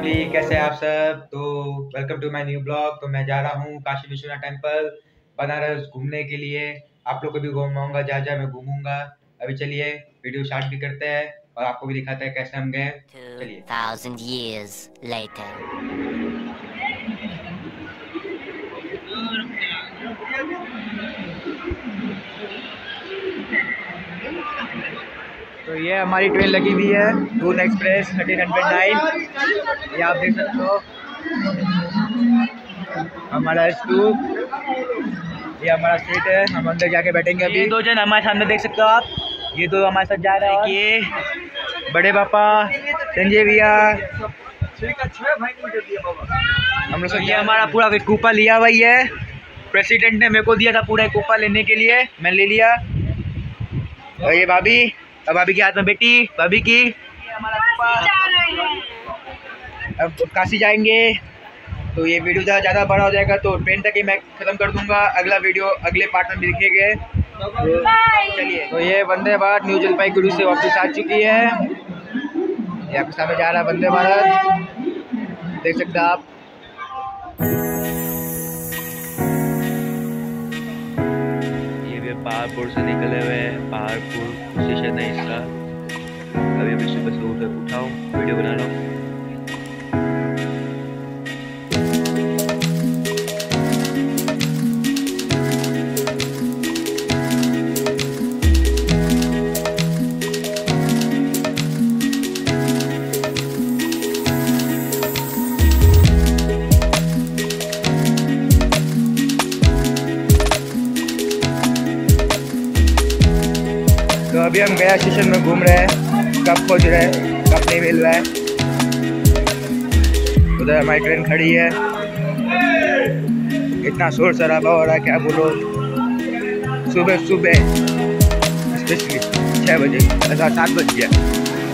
Family, कैसे हैं आप सब। तो welcome to my new blog. तो मैं जा रहा हूँ काशी विश्वनाथ टेम्पल बनारस घूमने के लिए। आप लोग को भी घुमाऊंगा, जहाँ जहाँ मैं घूमूंगा। अभी चलिए वीडियो स्टार्ट भी करते हैं और आपको भी दिखाते हैं कैसे हम गए। चलिए। 2000 years later. तो ये हमारी ट्रेन लगी हुई है, दून एक्सप्रेस 1309। ये आप देख सकते हो हमारा स्टूप। ये हमारा सीट है, हम अंदर जाके बैठेंगे। अभी दो जन हमारे सामने देख सकते हो आप, ये दो हमारे साथ जा रहे हैं। ये बड़े पापा संजय भैया, हम लोग। ये हमारा पूरा कूपा लिया हुआ ही है, प्रेसिडेंट ने मेरे को दिया था पूरा कूपा लेने के लिए, मैं ले लिया। और ये भाभी, अब भाभी के हाथ में बेटी, भाभी की हमारा कूपा। अब काशी जाएंगे तो ये वीडियो ज़्यादा बड़ा हो जाएगा, तो ट्रेन तक ही मैं ख़त्म कर दूंगा। अगला वीडियो अगले पार्ट में दिखेंगे। तो चलिए। तो ये वंदे भारत न्यू जलपाईगुड़ी से वापस आ चुकी है। ये आपके सामने जा रहा है वंदे भारत, देख सकते हैं आप। ये भी पहाड़पुर से निकले हुए हैं, पहाड़पुर स्टेशन है इसका। अभी सुबह से उठा हूँ, वीडियो बना रहा हूँ। तो अभी हम गया स्टेशन में घूम रहे हैं, कब पहुँच रहे हैं, कब नहीं मिल रहा है। उधर हमारी ट्रेन खड़ी है, इतना शोर शराबा हो रहा है क्या बोलो। सुबह स्पेशली 6 बजे, 7 बज गया।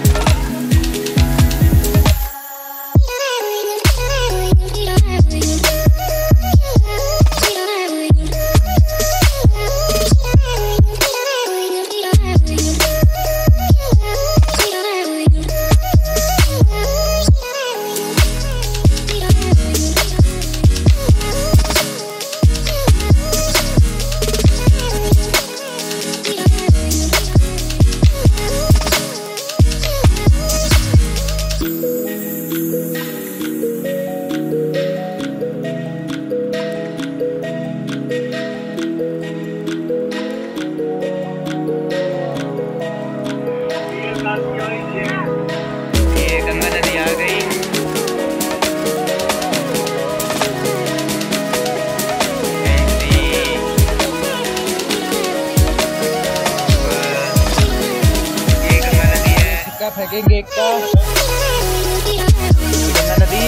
ये गंगा नदी आ गई। ये गंगा नदी है, सिक्का फेंकेंगे एक का। गंगा नदी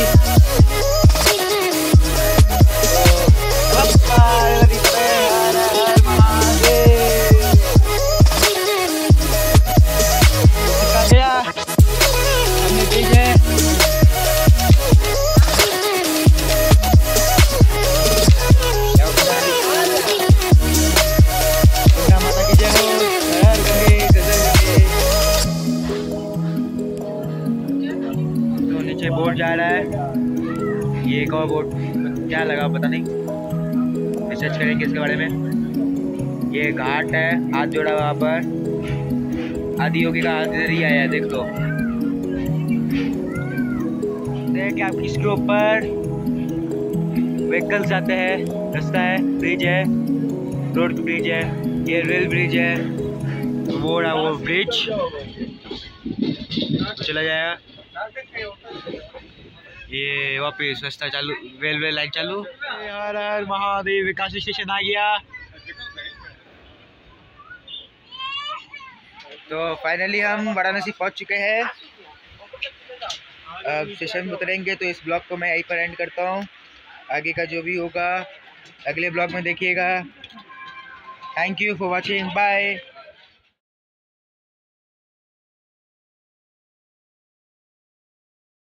बोट जा रहा है। ये एक और बोट क्या लगा पता नहीं, रिसर्च करेंगे इसके बारे में। ये घाट है, हाथ जोड़ा वहाँ पर, आदि योगी का हाथ इधर ही आया है, देख लो। देखिए आप इसके ऊपर व्हीकल्स जाते हैं, रास्ता है, ब्रिज है, रोड ब्रिज है, ये रेल ब्रिज है। वो रहा वो ब्रिज चला जाएगा। ये वापिस रास्ता चालू, रेलवे लाइन चालू। हर हर महादेव, काशी स्टेशन आ गया। तो फाइनली हम वाराणसी पहुंच चुके हैं। अब स्टेशन में उतरेंगे, तो इस ब्लॉग को मैं यहीं पर एंड करता हूं। आगे का जो भी होगा अगले ब्लॉग में देखिएगा। Thank you for watching, bye.